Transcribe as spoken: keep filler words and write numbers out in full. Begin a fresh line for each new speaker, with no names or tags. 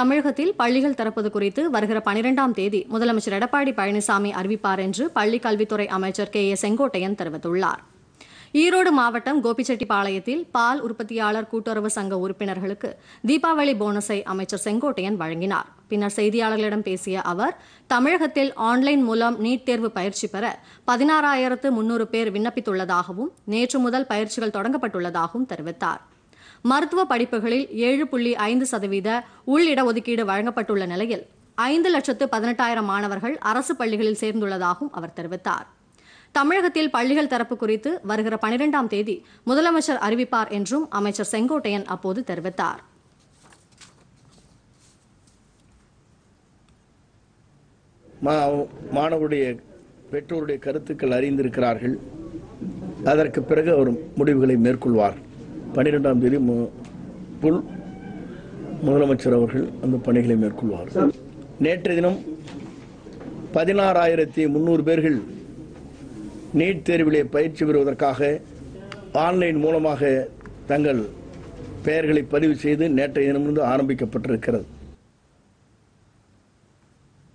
தமிழகத்தில் பள்ளிகள் திறப்பது குறித்து வருகிற பனிரெண்டாம் தேதி முதலமைச்சர் எடப்பாடி பழனிசாமி அறிவிப்பார் என்று பள்ளிக் கல்வித்துறை அமைச்சர் கே ஏ செங்கோட்டையன் தெரிவித்துள்ளார். ஈரோடு மாவட்டம் கோபிச்செட்டிப்பாளையத்தில் பால் உற்பத்தியாளர் கூட்டுறவு சங்க உறுப்பினர்களுக்கு தீபாவளி போனஸை அமைச்சர் செங்கோட்டையன் வழங்கினார். பின்னர் செய்தியாளர்களிடம் பேசிய அவர், தமிழகத்தில் ஆன்லைன் மூலம் நீட் தேர்வு பயிற்சி பெற பதினாறாயிரத்து முன்னூறு பேர் விண்ணப்பித்துள்ளதாகவும் நேற்று முதல் பயிற்சிகள் தொடங்கப்பட்டுள்ளதாகவும் தெரிவித்தார். மருத்துவ படிப்புகளில் ஏழு புள்ளி ஐந்து சதவீத உள் இடஒதுக்கீடு வழங்கப்பட்டுள்ள நிலையில் ஐந்து லட்சத்து பதினெட்டாயிரம் மாணவர்கள் அரசு பள்ளிகளில் சேர்ந்துள்ளதாகவும் அவர் தெரிவித்தார். தமிழகத்தில் பள்ளிகள் திறப்பு குறித்து வருகிற பனிரெண்டாம் தேதி முதலமைச்சர் அறிவிப்பார் என்றும் அமைச்சர் செங்கோட்டையன் அப்போது தெரிவித்தார்.
மாணவருடைய பெற்றோருடைய கருத்துக்கள் அறிந்திருக்கிறார்கள். அதற்கு பிறகு அவர் முடிவுகளை மேற்கொள்வார். பனிரெண்டாம் தேதி முதலமைச்சர் அவர்கள் அந்த பணிகளை மேற்கொள்வார். நேற்றைய தினம் பதினாறாயிரத்தி முன்னூறு பேர்கள் நீட் தேர்விலே பயிற்சி பெறுவதற்காக ஆன்லைன் மூலமாக தங்கள் பெயர்களை பதிவு செய்து நேற்றைய தினமிருந்து ஆரம்பிக்கப்பட்டிருக்கிறது.